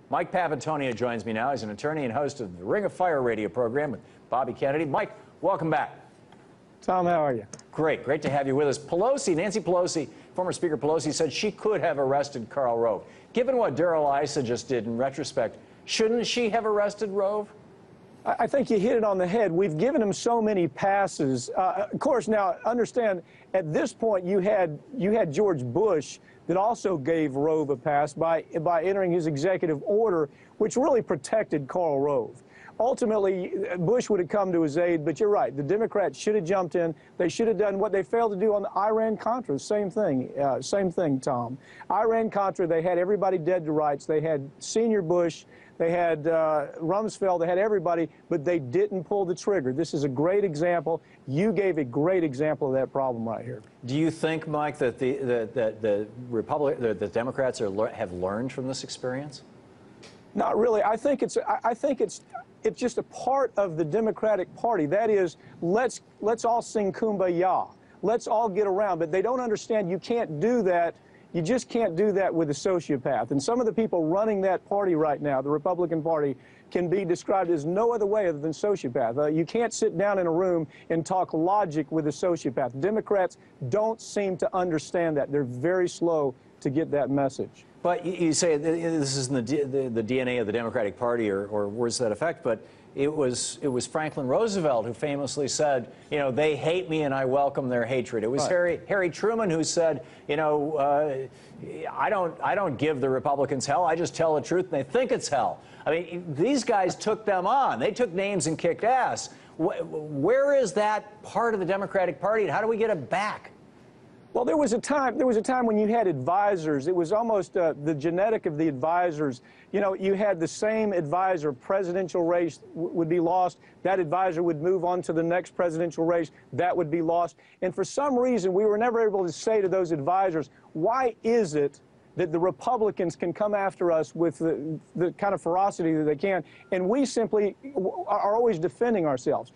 Mike Papantonio joins me now. He's an attorney and host of the Ring of Fire radio program with Bobby Kennedy. Mike, welcome back. Tom, how are you? Great to have you with us. Nancy Pelosi, former Speaker Pelosi, said she could have arrested Karl Rove. Given what Darrell Issa just did in retrospect, shouldn't she have arrested Rove? I think you hit it on the head. We've given him so many passes. Of course, now understand, at this point you had George Bush that also gave Rove a pass by entering his executive order, which really protected Karl Rove. Ultimately, Bush would have come to his aid, but you're right. The Democrats should have jumped in. They should have done what they failed to do on the Iran-Contra. Same thing, Tom. Iran-Contra, they had everybody dead to rights. They had Senior Bush. They had Rumsfeld. They had everybody, but they didn't pull the trigger. This is a great example. You gave a great example of that problem right here. Do you think, Mike, that the Democrats have learned from this experience? Not really. I think it's just a part of the Democratic Party. That is, let's all sing Kumbaya. Let's all get around. But they don't understand you can't do that. You just can't do that with a sociopath. And some of the people running that party right now, the Republican Party, can be described as no other way other than sociopath. You can't sit down in a room and talk logic with a sociopath. Democrats don't seem to understand that. They're very slow to get that message. But you say this is in the DNA of the Democratic Party or words to that effect, but it was Franklin Roosevelt who famously said, you know, they hate me and I welcome their hatred. It was right. Harry Truman who said, you know, I don't give the Republicans hell, I just tell the truth and they think it's hell. I mean, these guys took them on. They took names and kicked ass. Where is that part of the Democratic Party and how do we get it back? Well, there was a time when you had advisors. It was almost the genetic of the advisors. You know, you had the same advisor. Presidential race would be lost. That advisor would move on to the next presidential race. That would be lost. And for some reason, we were never able to say to those advisors, why is it that the Republicans can come after us with the kind of ferocity that they can, and we simply are always defending ourselves?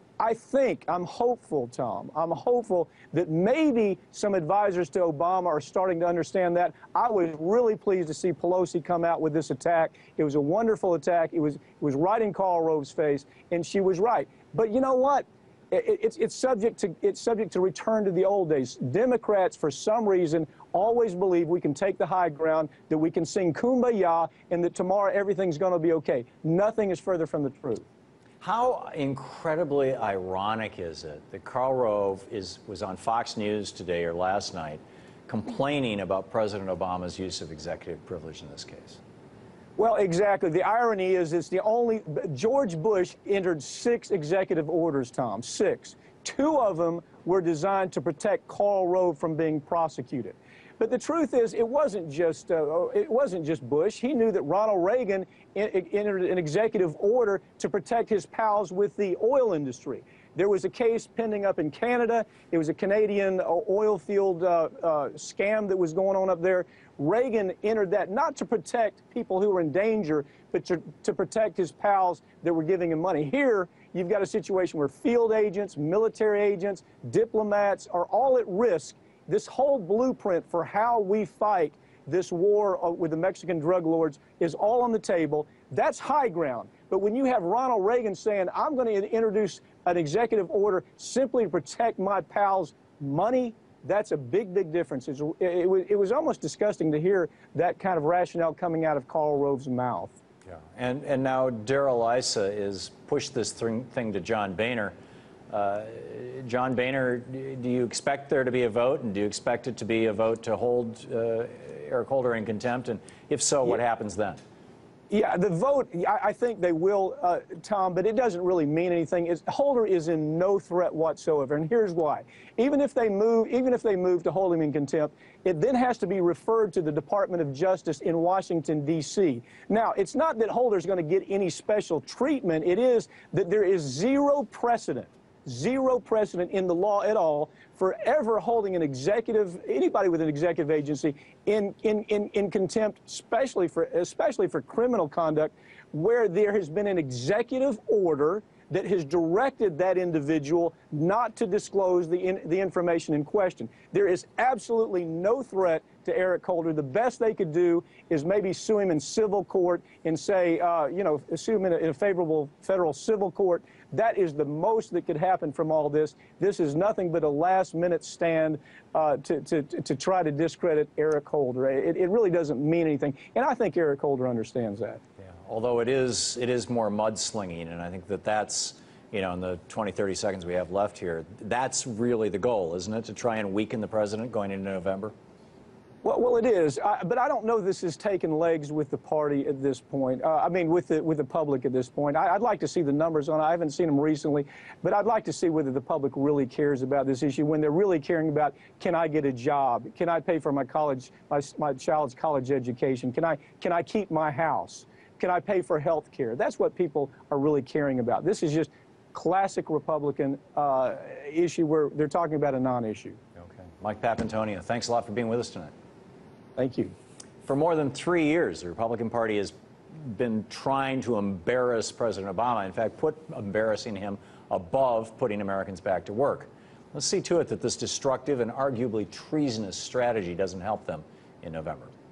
I'm hopeful, Tom. I'm hopeful that maybe some advisors to Obama are starting to understand that. I was really pleased to see Pelosi come out with this attack. It was a wonderful attack. It was right in Karl Rove's face, and she was right. But you know what? It's subject to return to the old days. Democrats, for some reason, always believe we can take the high ground, that we can sing Kumbaya, and that tomorrow everything's going to be okay. Nothing is further from the truth. How incredibly ironic is it that Karl Rove was on Fox News today or last night complaining about President Obama's use of executive privilege in this case? Well, exactly. The irony is George Bush entered 6 executive orders, Tom, 6. 2 of them were designed to protect Karl Rove from being prosecuted. But the truth is, it wasn't just Bush. He knew that Ronald Reagan entered an executive order to protect his pals with the oil industry. There was a case pending up in Canada. It was a Canadian oil field scam that was going on up there. Reagan entered that not to protect people who were in danger, but to protect his pals that were giving him money. Here, you've got a situation where field agents, military agents, diplomats are all at risk. This whole blueprint for how we fight this war with the Mexican drug lords is all on the table. That's high ground. But when you have Ronald Reagan saying, I'm going to introduce an executive order simply to protect my pals' money, that's a big, big difference. It was almost disgusting to hear that kind of rationale coming out of Karl Rove's mouth. Yeah. And now Darrell Issa is pushed this thing to John Boehner. John Boehner, do you expect there to be a vote, and do you expect it to be a vote to hold Eric Holder in contempt? And if so, what happens then? Yeah, the vote, I think they will, Tom, but it doesn't really mean anything. Holder is in no threat whatsoever, and here's why. Even if they move to hold him in contempt, it then has to be referred to the Department of Justice in Washington, D.C. Now, it's not that Holder's going to get any special treatment. It is that there is zero precedent in the law at all for ever holding anybody with an executive agency in contempt, especially for criminal conduct, where there has been an executive order that has directed that individual not to disclose the information in question. There is absolutely no threat to Eric Holder. The best they could do is maybe sue him in civil court and say, sue him in a favorable federal civil court. That is the most that could happen from all this. This is nothing but a last-minute stand to try to discredit Eric Holder. It really doesn't mean anything, and I think Eric Holder understands that. Yeah. Although it is more mudslinging, and I think that's, in the 20, 30 seconds we have left here, that's really the goal, isn't it, to try and weaken the president going into November? Well, it is, but I don't know this has taken legs with the party at this point. With the public at this point. I'd like to see the numbers on it. I haven't seen them recently, but I'd like to see whether the public really cares about this issue, when they're really caring about, can I get a job? Can I pay for my child's college education? Can I keep my house? Can I pay for health care? That's what people are really caring about. This is just classic Republican issue where they're talking about a non-issue. Okay. Mike Papantonio, thanks a lot for being with us tonight. Thank you. For more than 3 years, the Republican Party has been trying to embarrass President Obama. In fact, put embarrassing him above putting Americans back to work. Let's see to it that this destructive and arguably treasonous strategy doesn't help them in November.